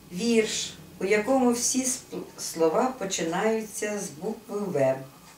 Вірш, у якому всі слова починаються з букви В.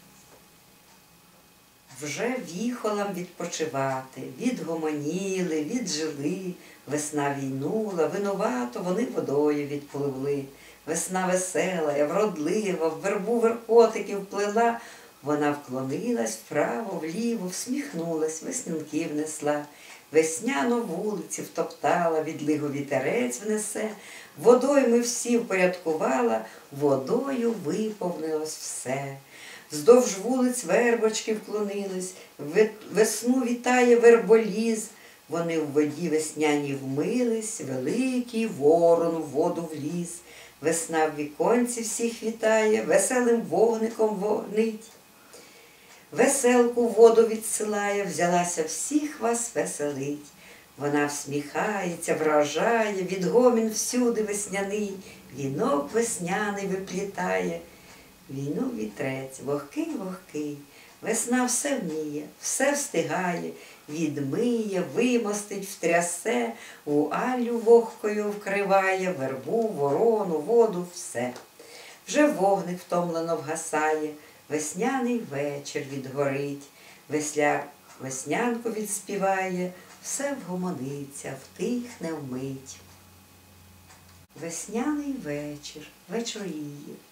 Вже віхолам відпочивати, відгомоніли, віджили, весна війнула, винувато вони водою відпливли. Весна весела, вродлива, в вербу верхотиків плела, вона вклонилась вправо, вліво, всміхнулась, веснянки внесла. Весняну вулиці втоптала, відлигу вітерець внесе, водою ми всі впорядкувала, водою виповнилось все. Вздовж вулиць вербочки вклонились, весну вітає верболіз, вони в воді весняній вмились, великий ворон в воду вліз. Весна в віконці всіх вітає, веселим вогником вогнить. Веселку в воду відсилає, взялася всіх вас веселить. Вона всміхається, вражає, відгомін всюди весняний, вінок весняний виплітає. Війну вітрець, вогкий, весна все вміє, все встигає, відмиє, вимостить, втрясе, у аллю вогкою вкриває, вербу, ворону, воду, все. Вже вогник втомлено вгасає, весняний вечір відгорить, весляр веснянку відспіває, все вгомониться, втихне вмить. Весняний вечір вечоріє,